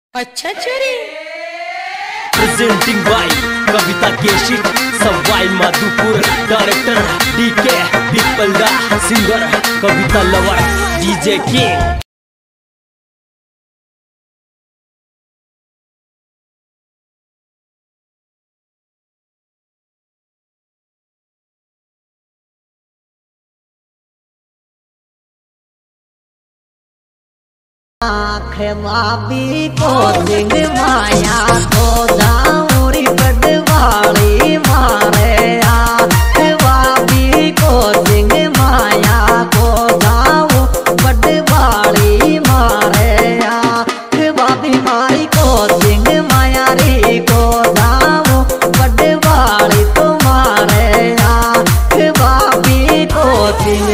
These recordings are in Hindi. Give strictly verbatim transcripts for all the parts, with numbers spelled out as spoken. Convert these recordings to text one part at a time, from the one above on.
अच्छा चोरी presenting by Kavita Keshik Sawai Madhopur director DK Pipalda singer Kavita lover DJ king. भाभी को सिंह माया को दाऊरी पटवाली मारे भाभी को सिंह माया को दाऊ पटवाली मारे भाभी मारी को सिंह माया री को दाऊ पटवाली तुम्हारे भाभी को सिंह।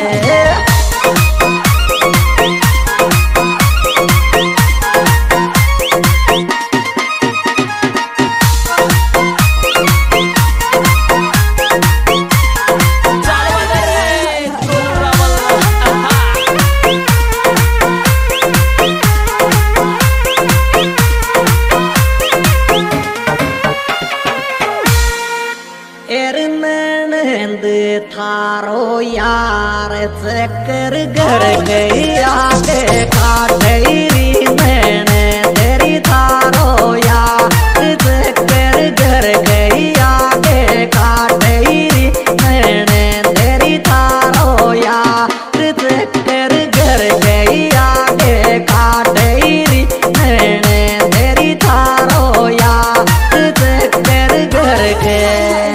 थारो यार चक्कर घर गई आगे काटेरी मैंने तेरी थारो यार चक्कर घर गई आगे काटेरी मैंने तेरी थारो यार चक्कर घर गई आगे काटेरी मैंने तेरी थारो यार चक्कर घर गए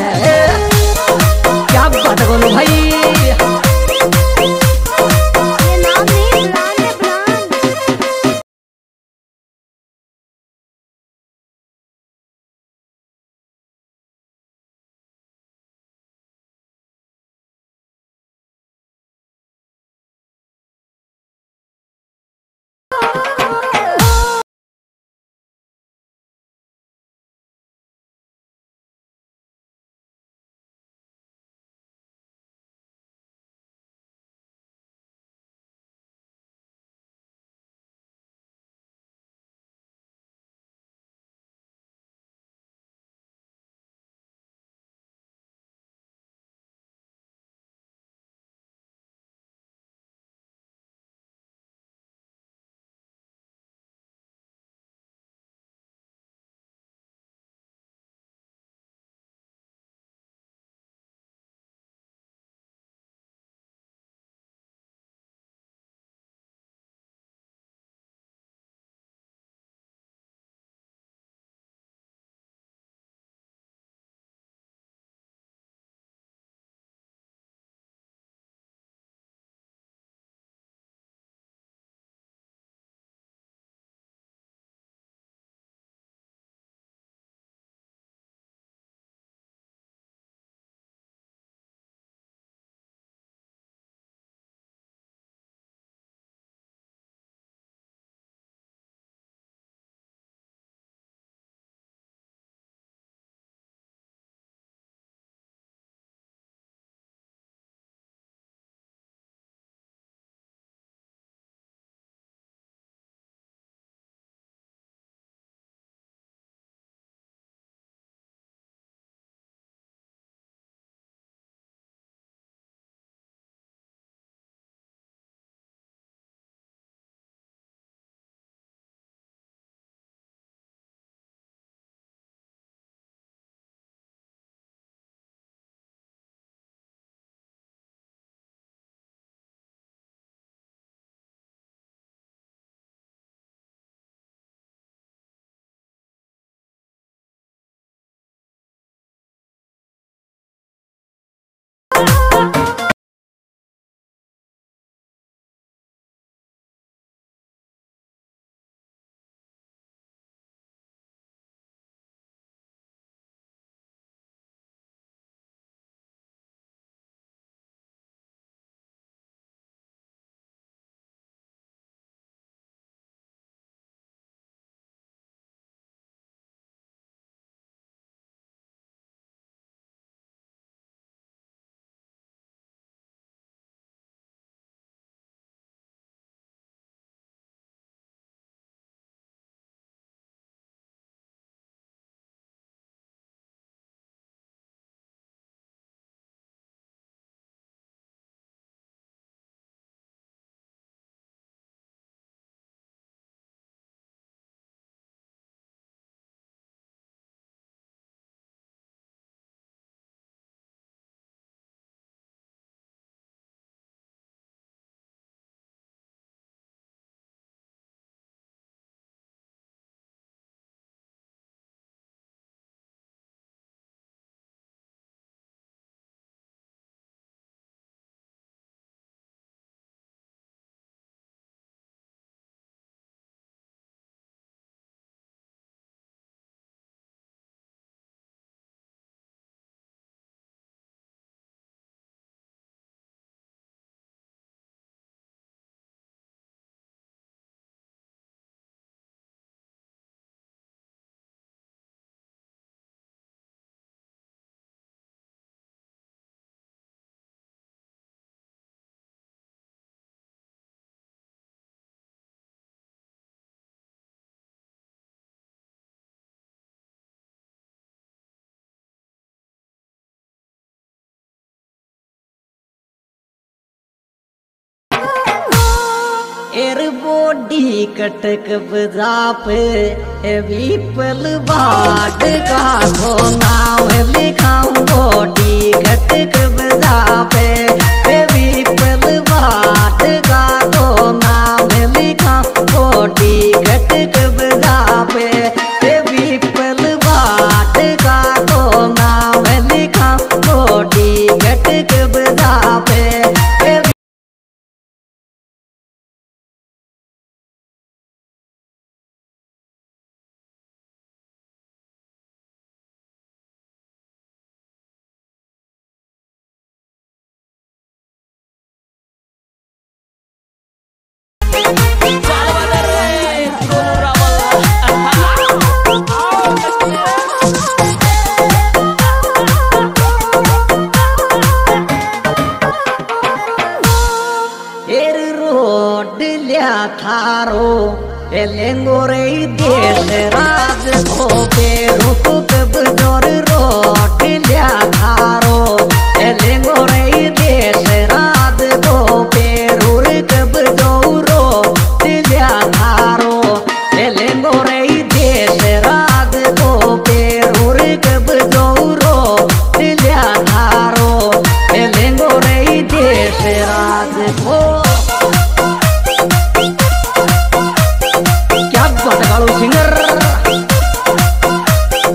भाई। ये नाम नहीं बुलाने बुलाने गोडी कटक बजा पे विपल बाट का तो नाम लिखाऊं गोडी कटक बजा पे विपल बाट का तो नाम लिखाऊं गोडी कटक बजा पे विपल बाट का तो नाम लिखाऊं गोडी कटक बजा पे। थारो एलेंगोरे देश राज को पेरू कब जोर रोट लिया थारो एलेंगोरे देश राज को पेरू कब जोरो लिया थारो एलेंगोरे देश राज को पेरू कब जोरो लिया थारो एलेंगोरे देश राज को सिंगर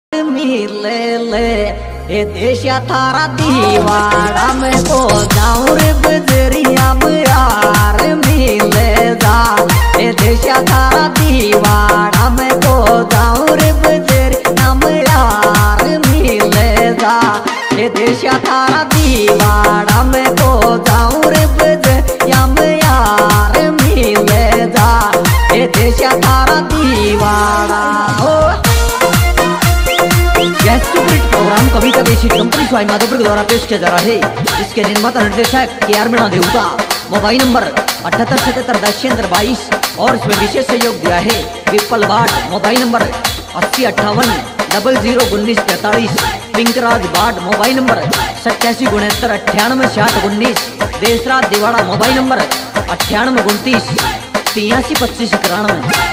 मिले ले ए देशा थारा दीवाड़ा में को जाऊं रे बजरिया में यार मिले जा ए देशा थारा दीवाड़ा में को जाऊं रे बजरिया में यार मिले जा ए देशा थारा दीवाड़ा में को जाऊं रे बजरिया में यार मिले जा ए देशा थारा दीवाड़ा हो। यह superhit program Kavita basic company Sawai Madhopur के द्वारा पेश किया जा रहा है। इसके निर्माता निर्देशक के आर मीणा देवता। मोबाइल नंबर अठहत्तर सतहत्तर दशेंद्र बाईस और इसमें विशेष सहयोग दिया है विपल भाट। मोबाइल नंबर अस्सी अट्ठावन डबल जीरो उन्नीस तैतालीस। पिंकराज भाट। मोबाइल नंबर सत्तासी उनहत्तर अट्ठानवे साठ उन्नीस। देशराज दिवाड़ा। मोबाइल नंबर अट्ठानवे उनतीस तिरासी पच्चीस इक्यानवे।